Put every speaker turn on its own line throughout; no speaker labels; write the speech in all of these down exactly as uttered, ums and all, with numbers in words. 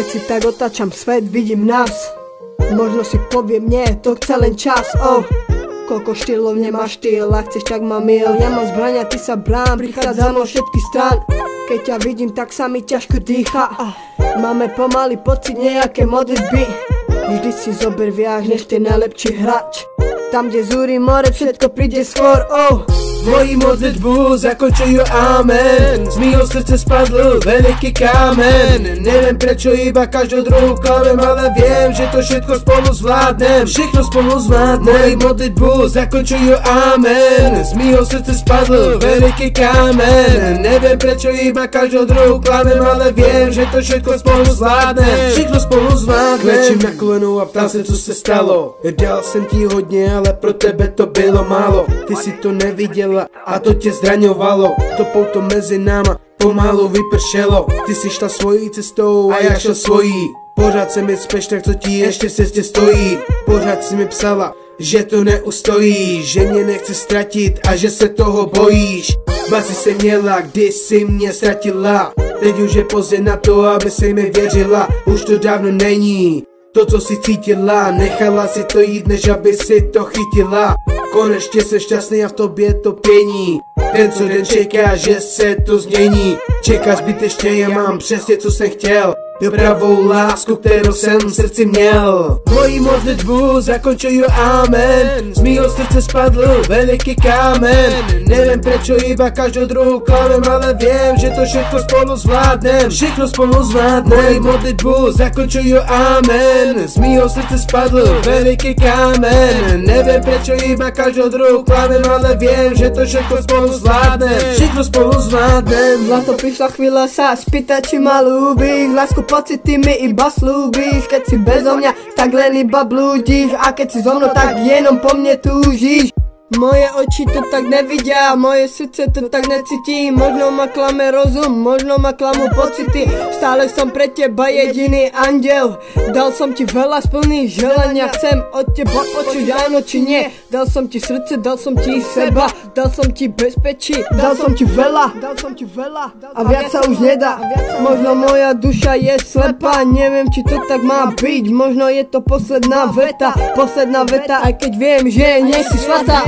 Keď si tak otáčam svet, vidím nás. Možno si poviem, nie, to chce len čas. Oh, koľko štýlov nemáš štýl, ak chceš, tak ma mil. Ja mám zbraň a ty sa brán, prichádzam o všetky strán. Keď ťa vidím, tak sa mi ťažko dýcha. Máme pomaly pocit nejaké modlitby. Vždy si zober viac, než ten najlepší hráč. Tam, kde zúri more, všetko príde skôr. Oh,
moji modlitbu zakončujú amen. Z mýho srdce spadl veľký kamen. Neviem prečo iba každú druhú klamem, ale viem, že to všetko spolu zvládnem. Všechno spolu zvládnem. Moji modlitbu zakončujú amen. Z mýho srdce spadl veľký kamen. Neviem prečo iba každú druhú klamem, ale viem, že to všetko spolu zvládnem. Všechno spolu zvládnem. Klečím na kolenou a ptám se, co se stalo. Dal jsem ti hodně, ale pro tebe to bylo málo. Ty si to neviděl a to tě zraňovalo. To pouto mezi náma pomalu vypršelo. Ty si šla svojí cestou a já šel svojí. Pořád se mi speš, tak co ti ještě v cestě stojí. Pořád si mi psala, že to neustojí, že mě nechce ztratit a že se toho bojíš. Báci se měla, když si mě ztratila. Teď už je pozdě na to, aby si mi věřila. Už to dávno není to, co si cítila. Nechala si to jít, než aby si to chytila. Konečně se šťastný a v tobě to pění. Den co den čeká, že se to změní. Čeká zbytečně, já mám přesně co jsem chtěl. Jo pravou lásku, kterou jsem v srdci měl. Moji modlitbu zakončujú amen. Z mýho srdce spadl veľký kamen. Neviem prečo iba každú druhú klamem, ale viem, že to všetko spolu zvládnem. Všechno spolu zvládnem. Moji modlitbu zakončujú amen. Z mýho srdce spadl veľký kamen. Neviem prečo iba každú druhú klamem, ale viem, že to všetko spolu zvládnem. Všechno spolu zvládnem.
Zlato, prišla chvíľa sa spýtať, či ma ľúbiš. Lásku pocity mi iba slúbíš. Keď si bezo mňa, tak len iba blúdiš. A keď si so mnou, tak jenom po mne túžiš. Moje oči to tak nevidia, moje srdce to tak necíti. Možno ma klame rozum, možno ma klamú pocity. Stále som pre teba jediný anděl. Dal som ti veľa splných želania. Chcem od teba počuť áno či nie. Dal som ti srdce, dal som ti seba. Dal som ti bezpečí, dal som ti veľa. Dal som ti veľa a viac sa už nedá. Možno moja duša je slepá, neviem či to tak má byť. Možno je to posledná veta, posledná veta. Aj keď viem, že nie si svatá.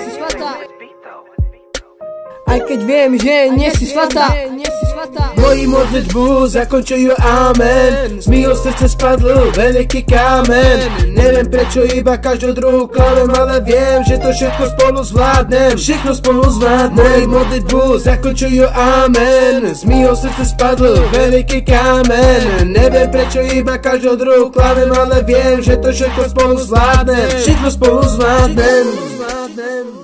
Aj keď viem, že nie si svatá.
Moji modlitbu zakončujú amen. Z mýho srdce spadl veľký kamen. Neviem prečo iba každú druhú klamem, ale viem, že to všetko spolu zvládnem. Všechno spolu zvládnem. Moji modlitbu zakončujú amen. Z mýho srdce spadl veľký kamen. Neviem prečo iba každú druhú klamem, ale viem, že to všetko spolu zvládnem. Všechno spolu zvládnem.